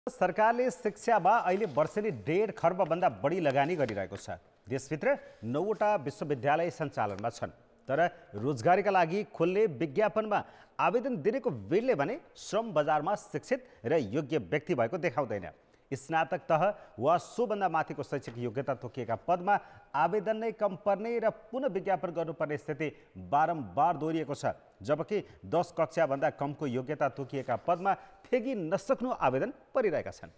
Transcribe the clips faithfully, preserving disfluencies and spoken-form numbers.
सरकारले शिक्षामा अहिले वर्षेनी डेढ खर्ब भन्दा बढी लगानी गरिरहेको छ। देशभित्र नौवटा विश्वविद्यालय सञ्चालनमा छन्, तर रोजगारीका लागि खोल्ने विज्ञापनमा आवेदन दिनेको भिडले भने श्रम बजारमा शिक्षित र योग्य व्यक्ति भएको देखाउँदैन। स्नातक तह वा सोभन्दा माथिको शैक्षिक योग्यता तोकिएका पदमा आवेदन नै कम पर्ने र पुनः विज्ञापन गर्नुपर्ने स्थिति बारम्बार दोहोरिएको छ, जबकि दस कक्षा भन्दा कमको योग्यता तोकिएका पदमा फेगी नसक्नु आवेदन परिरहेका छन्।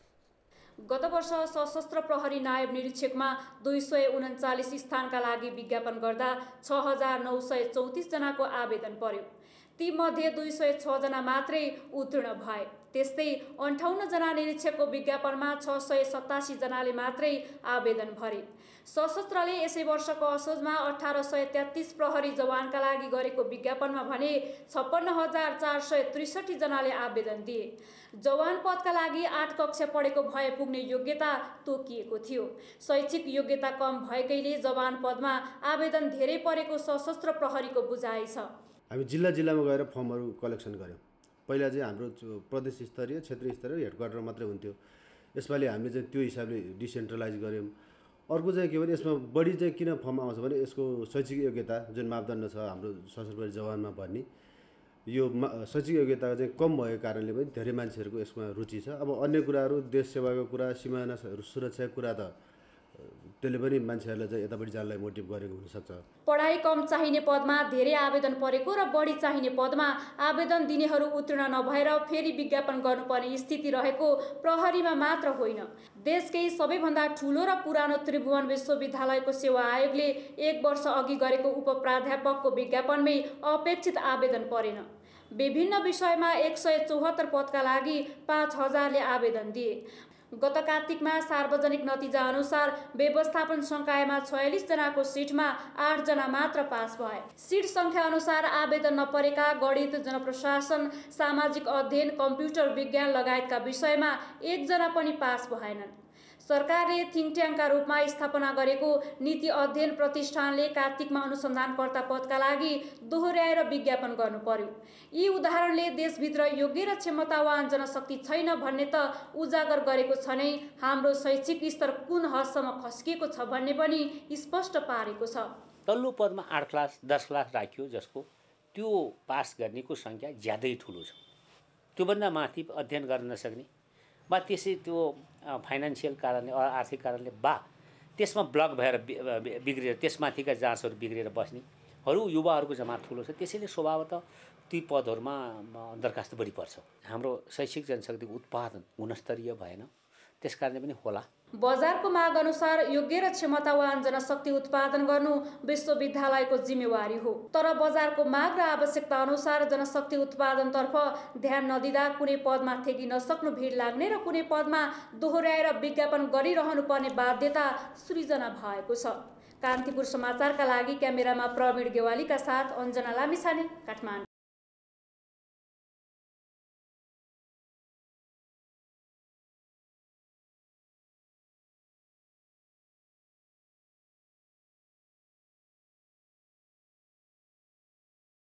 गत वर्ष सशस्त्र प्रहरी नायब निरीक्षकमा दुई सय उन्चालिस स्थानका लागि विज्ञापन गर्दा छ हजार नौ सय चौतिस जनाको आवेदन पर्यो। ती मध्ये दुई सय छ जना मात्रै उत्तीर्ण भए। त्यस्तै अन्ठाउन्न जना निरीक्षकको विज्ञापनमा छ सय सतासी जनाले मात्रै आवेदन भरे। सशस्त्रले यसै वर्षको असोजमा अठार सय तेत्तीस प्रहरी जवानका लागि गरेको विज्ञापनमा भने छप्पन्न हजार चार सय त्रिसठी जनाले आवेदन दिए। जवान पदका लागि आठ कक्षा पढेको भए पुग्ने योग्यता तोकिएको थियो। शैक्षिक योग्यता कम भएकैले जवान पदमा आवेदन धेरै परेको सशस्त्र प्रहरीको बुझाइ छ। हामी जिल्ला जिल्लामा गएर फर्महरू कलेक्सन गर्यौँ। पहिला चाहिँ हाम्रो प्रदेश स्तरीय क्षेत्रीय स्तरीय हेडक्वार्टर मात्रै हुन्थ्यो। यसपालि हामीले चाहिँ त्यो हिसाबले डिसेन्ट्रलाइज गर्यौँ। अर्को चाहिँ के भने यसमा बढी चाहिँ किन फर्म आउँछ भने यसको शैक्षिक योग्यता जुन मापदण्ड छ हाम्रो सशस्त्र जवानमा भन्ने यो शैक्षिक योग्यता चाहिँ कम भएको कारणले पनि धेरै मान्छेहरूको यसमा रुचि छ। अब अन्य कुराहरू देश सेवाको कुरा सिमाना सुरक्षाको कुरा त त्यसले पनि मान्छेहरूलाई चाहिँ यतापट्टि जानलाई मोटिभ गरेको हुनसक्छ। पढाइ कम चाहिने पदमा धेरै आवेदन परेको र बढी चाहिने पदमा आवेदन दिनेहरू उत्तीर्ण नभएर फेरि विज्ञापन गर्नुपर्ने स्थिति रहेको प्रहरीमा मात्र होइन, देशकै सबैभन्दा ठुलो र पुरानो त्रिभुवन विश्वविद्यालयको सेवा आयोगले एक वर्ष अघि गरेको उप प्राध्यापकको विज्ञापनमै अपेक्षित आवेदन परेन। विभिन्न विषयमा एक सय चौहत्तर पदका लागि पाँच हजारले आवेदन दिए। गत कार्तिकमा सार्वजनिक नतिजा अनुसार व्यवस्थापन संकायमा छयालिस जनाको सिटमा आठ जना मात्र पास भए। सिट संख्या अनुसार आवेदन नपरेका गणित, जनप्रशासन, सामाजिक अध्ययन, कम्प्युटर विज्ञान लगायतका विषयमा एक जना पनि पास भएनन्। सरकारले थिङ्क ट्याङ्कका रूपमा स्थापना गरेको नीति अध्ययन प्रतिष्ठानले कार्तिकमा अनुसन्धानकर्ता पदका लागि दोहोर्याएर विज्ञापन गर्नु पर्यो। यी उदाहरणले देशभित्र योग्य र क्षमतावान जनशक्ति छैन भन्ने त उजागर गरेको छ नै, हाम्रो शैक्षिक स्तर कुन हदसम्म खस्किएको छ भन्ने पनि स्पष्ट पारेको छ। तल्लो पदमा आठ क्लास दस क्लास राखियो, जसको त्यो पास गर्नेको सङ्ख्या ज्यादै ठुलो छ। त्योभन्दा माथि अध्ययन गर्न नसक्ने बा त्यसै त्यो फाइनेन्सियल कारणले आर्थिक कारणले बा त्यसमा ब्लक भएर बिग्रिएर त्यसमाथिका जाँचहरू बिग्रिएर बस्नेहरू युवाहरूको जमात ठुलो छ। त्यसैले स्वभावतः ती पदहरूमा दरखास्त बढी पर्छ। हाम्रो शैक्षिक जनशक्तिको उत्पादन गुणस्तरीय भएन, त्यस कारणले पनि होला। बजारको माग अनुसार योग्य र क्षमतावान जनशक्ति उत्पादन गर्नु विश्वविद्यालयको जिम्मेवारी हो, तर बजारको माग र आवश्यकता अनुसार जनशक्ति उत्पादनतर्फ ध्यान नदिँदा कुनै पदमा ठेकी नसक्नु भिड लाग्ने र कुनै पदमा दोहोर्याएर विज्ञापन गरिरहनु पर्ने बाध्यता सृजना भएको छ। कान्तिपुर समाचारका लागि क्यामेरामा प्रवीण गेवालीका साथ अञ्जना लामिछाने, काठमाडौँ।